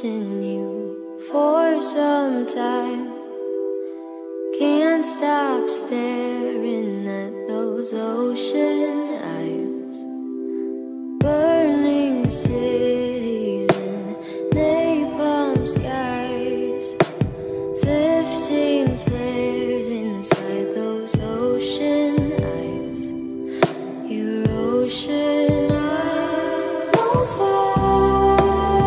watching you for some time. Can't stop staring at those ocean eyes. Burning cities and napalm skies. 15 flares inside those ocean eyes. Your ocean eyes on fire.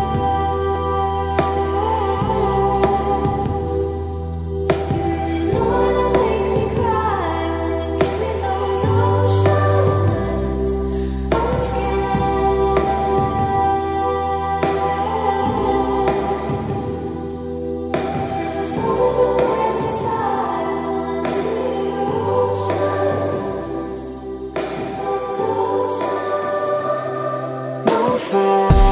You really know how to make me cry when you give me those ocean eyes. I'm scared. Never thought of what desire wanted your ocean eyes. Those ocean eyes. No fear.